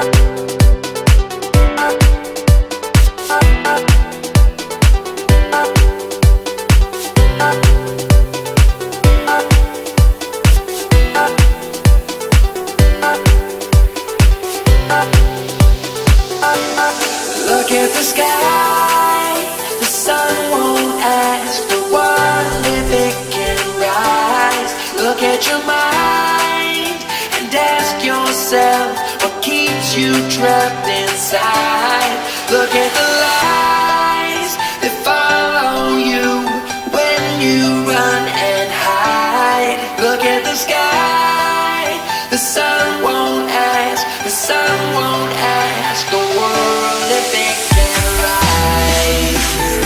Look at the sky, the sun won't ask for one if it can rise. Look at your mind and ask yourself what keeps you trapped inside. Look at the lies that follow you when you run and hide. Look at the sky, the sun won't ask, the sun won't ask the world if it can rise.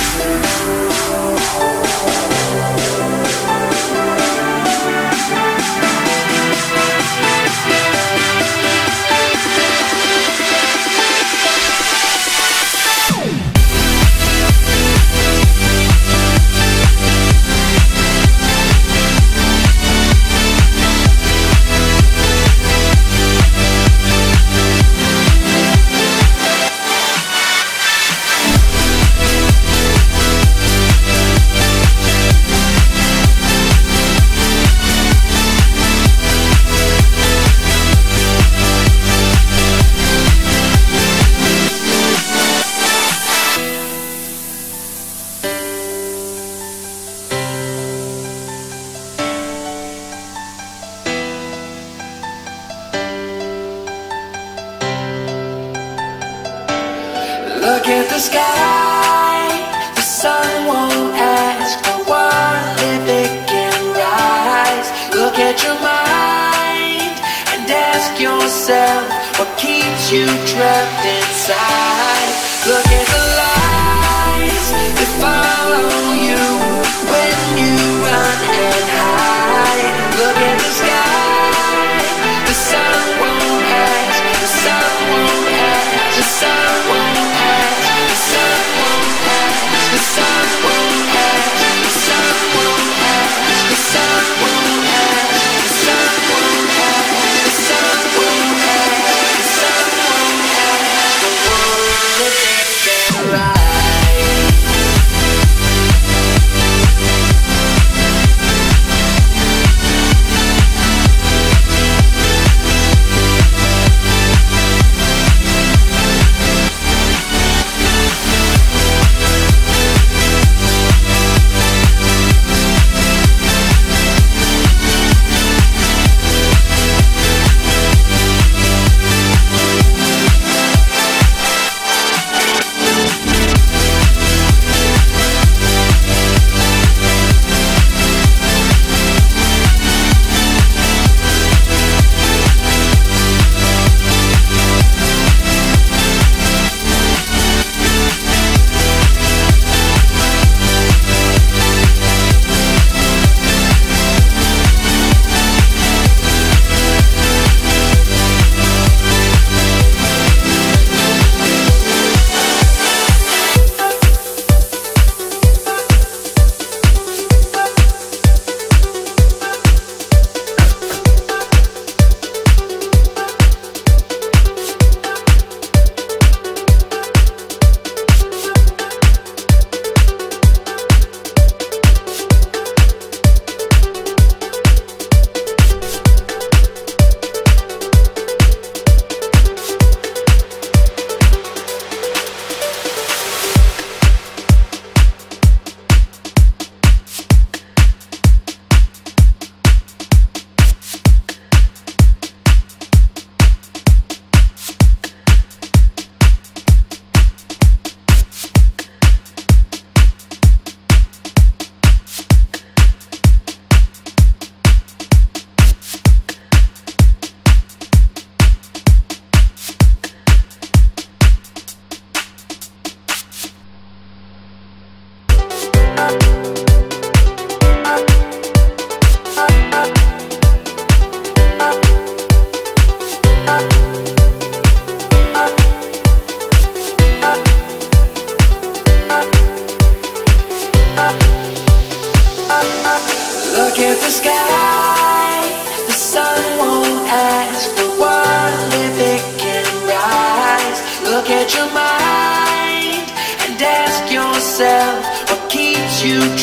Look at the sky, the sun won't ask for one if it can rise. Look at your mind and ask yourself what keeps you trapped inside. Look at the lies that follow you when you run and hide. Look at the sky, the sun won't ask, the sun won't ask, the sun won't ask, the sun won't ask, the sun won't ask, the sun won't ask, the sun won't ask, the sun won't ask, the sun won't ask, the sun won't ask the world if it can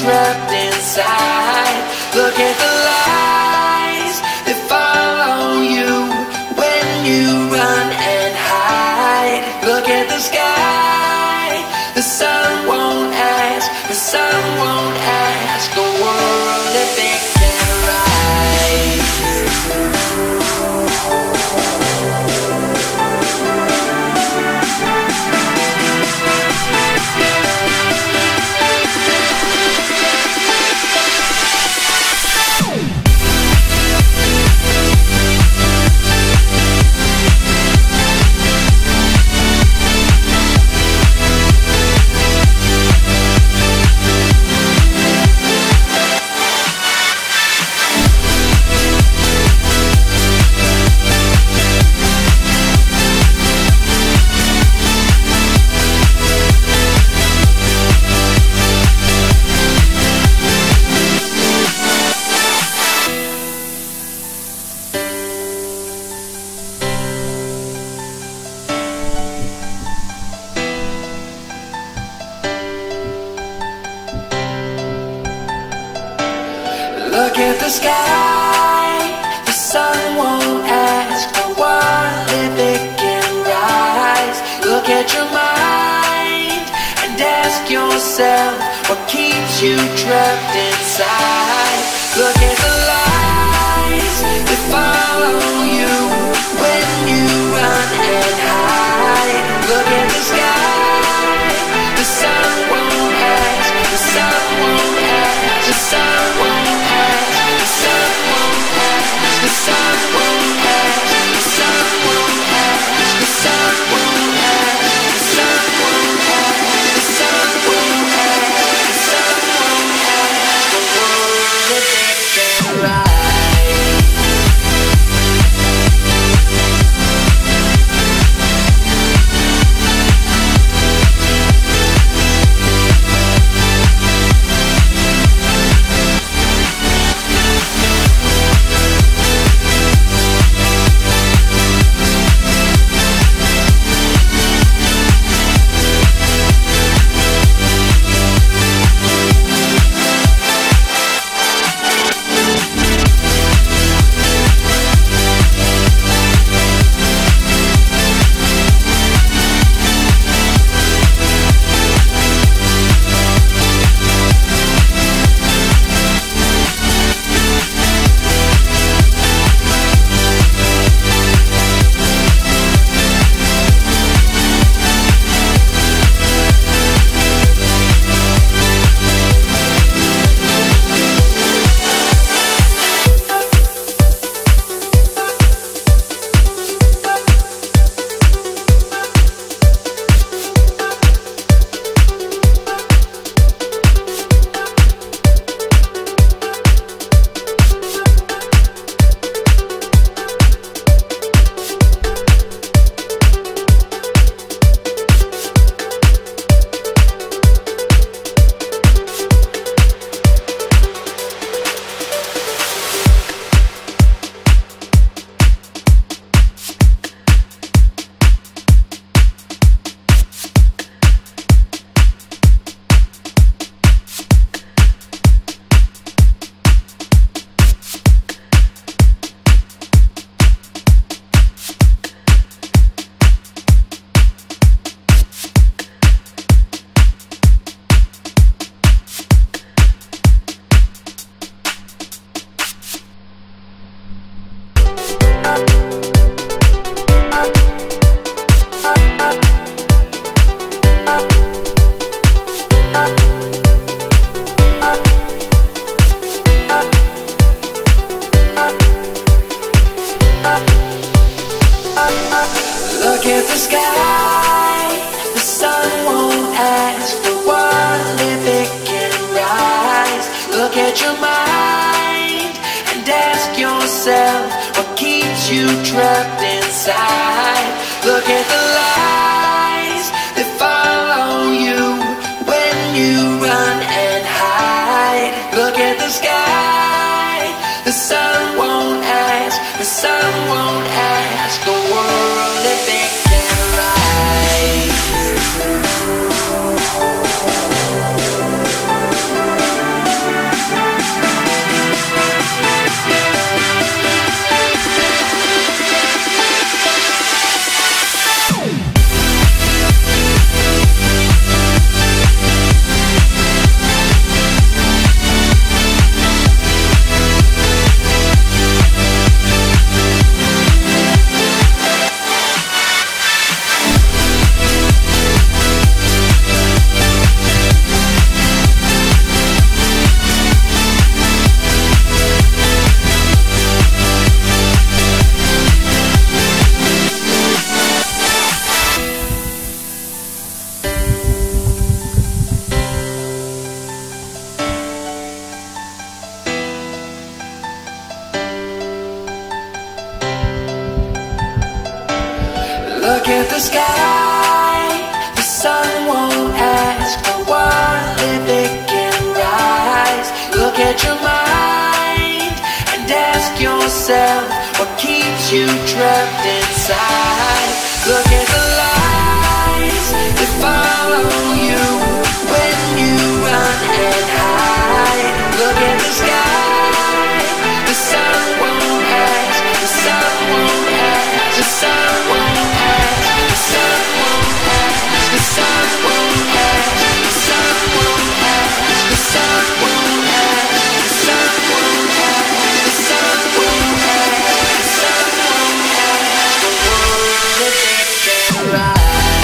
trapped inside. Look at the lies that follow you when you run and hide. Look at the sky, the sun won't ask, the sun won't ask the world if it can rise. Look at the sky, the sun won't ask for what if it can rise. Look at your mind and ask yourself what keeps you trapped inside. Look at the lies that follow you when you run and hide. Look at the sky, the sun won't ask, the sun won't ask, the sun won't ask, the sun won't ask, the sun won't ask, the sun won't ask, the sun won't ask, the sun won't ask, the sun won't ask, the sun won't ask the world if it can rise. Look at the sky, the sun won't ask for what if it can rise. Look at your mind and ask yourself what keeps you trapped inside. Look at the lies that follow you when you run and hide. Look at the sky, the sun won't ask, the sun won't ask the world if it can rise. Look at the sky, the sun won't ask for what if it can rise. Look at your mind and ask yourself what keeps you trapped inside. Look at the lies that follow you when you run and hide. Look at the sky, the sun won't ask, the sun won't ask, the sun won't ask, the sun won't ask, the sun won't ask, the sun won't ask, the sun won't ask, the sun won't ask, the sun won't ask, the sun won't ask the world if it can rise.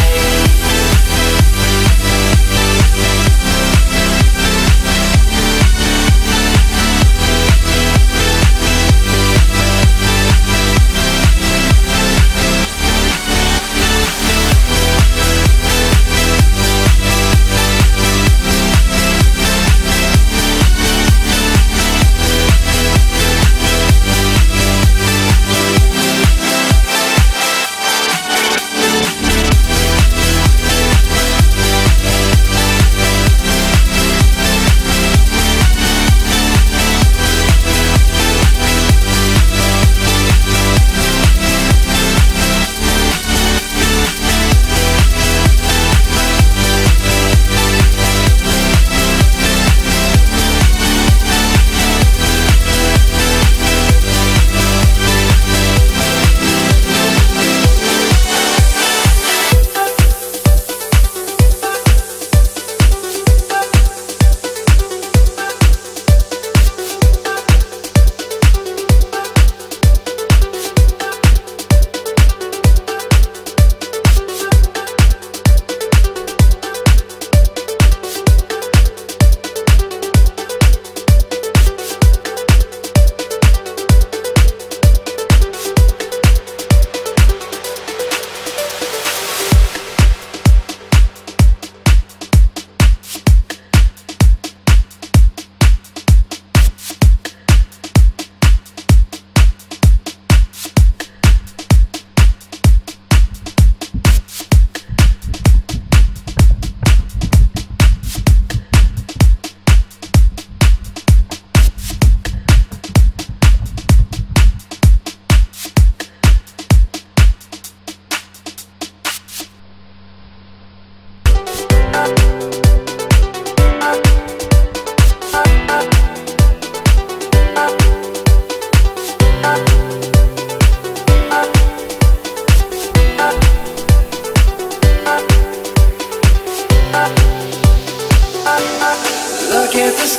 Look at the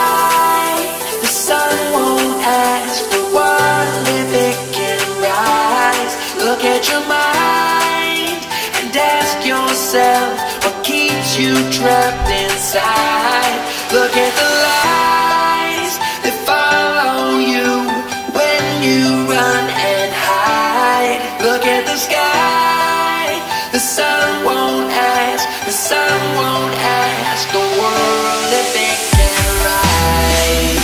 sky, the sun won't ask for what if it can rise. Look at your mind and ask yourself what keeps you trapped inside. Look at the lies that follow you when you run and hide. Look at the sky, the sun won't ask, the sun won't ask the world if it can rise.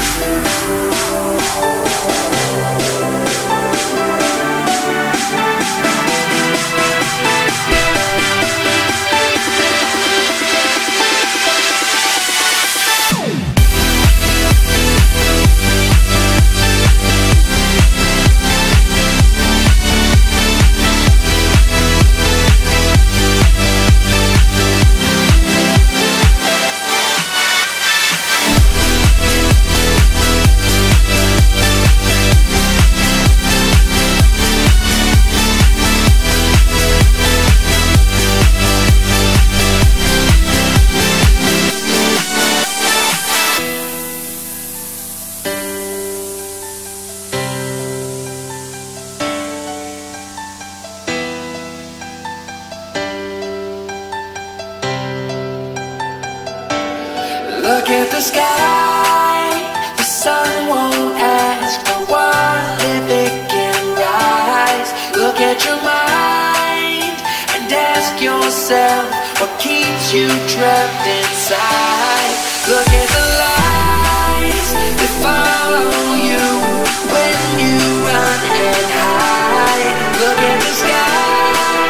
Look at the sky, the sun won't ask for what if it can rise. Look at your mind and ask yourself what keeps you trapped inside. Look at the lies that follow you when you run and hide. Look at the sky,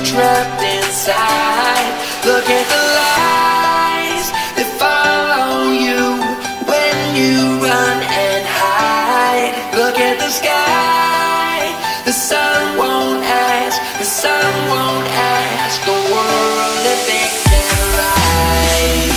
trapped inside. Look at the lies that follow you when you run and hide. Look at the sky, the sun won't ask, the sun won't ask the world if it can rise.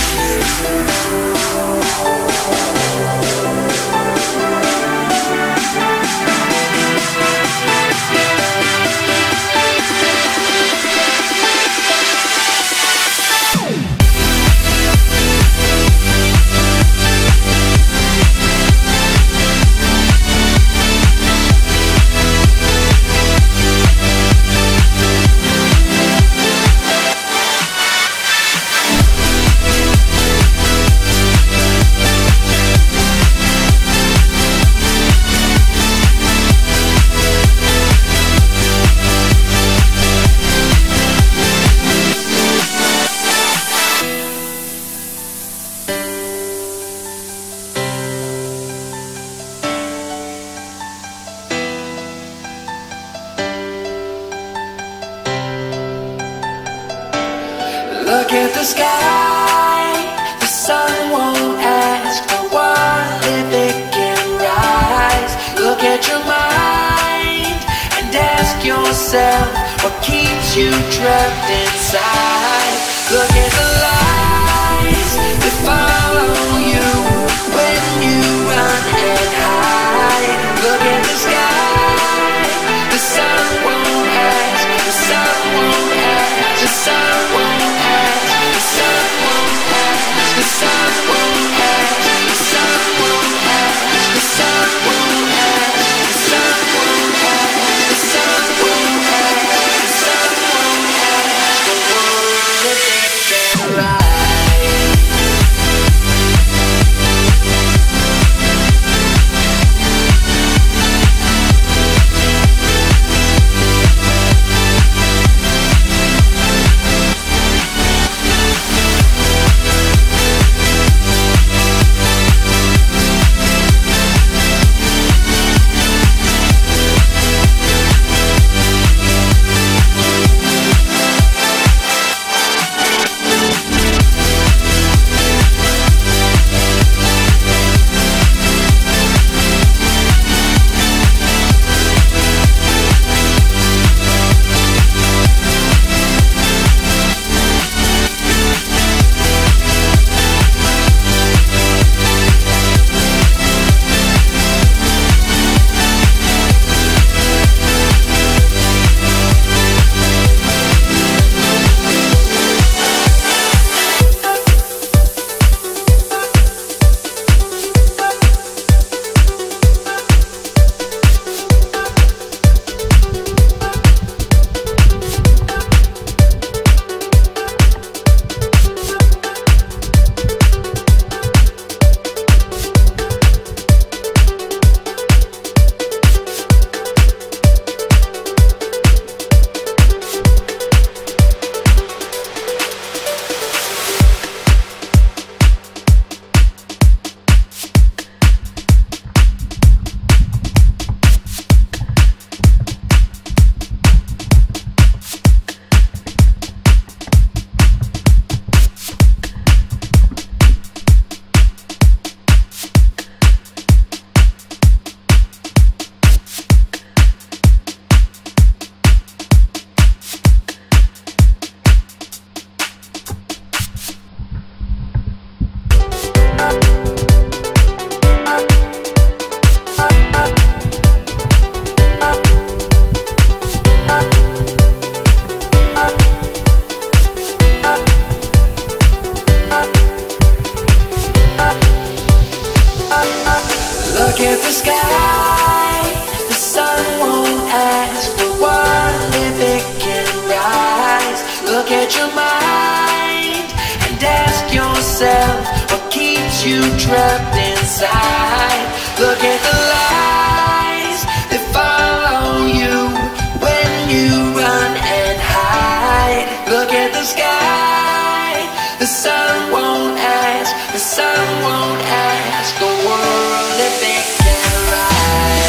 Look at the sky, the sun won't ask for what if it can rise. Look at your mind and ask yourself what keeps you trapped inside. Look at the lies that follow you when you run and hide. Look at the sky, the sun won't ask, the sun won't ask, the sun won't ask. The sun won't ask, the sun won't ask, the sun won't ask, the sun won't ask, the sun won't ask, the sun won't ask, the sun won't ask the world if it can rise. Look at the sky, the sun won't ask for what if it can rise. Look at your mind and ask yourself what keeps you trapped inside. Look at the lies that follow you when you run and hide. Look at the sky, the sun won't ask, the sun won't ask the world if it can rise.